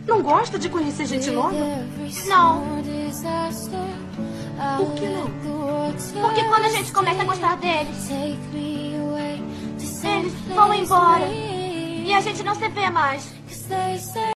Não gosta de conhecer gente nova? Não. Por que não? Porque quando a gente começa a gostar deles, eles vão embora. E a gente não se vê mais.